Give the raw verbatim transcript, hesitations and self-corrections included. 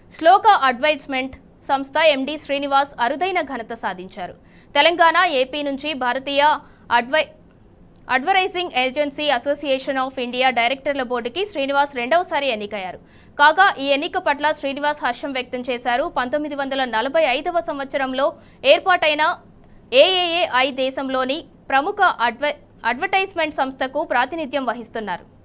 Sloka advisement సంస్థ ఎండి శ్రీనివాస్ అరుదైన ఘనత సాధించారు. తెలంగాణ, ఏపీ నుంచి భారతీయ అడ్వై advertising agency association of India డైరెక్టర్ల బోర్డుకి శ్రీనివాస్ రెండవసారి ఎన్నికయ్యారు. కాగా ఈ ఎన్నిక పట్ల శ్రీనివాస్ హర్షం వ్యక్తం చేశారు. పంతొమ్మిది వందల నలభై ఐదవ సంవత్సరంలో ఏర్పాటైన ఏఏఏఐ దేశంలోని ప్రముఖ అడ్వ అడ్వర్టైజ్మెంట్ సంస్థకు ప్రాతినిధ్యం వహిస్తున్నారు.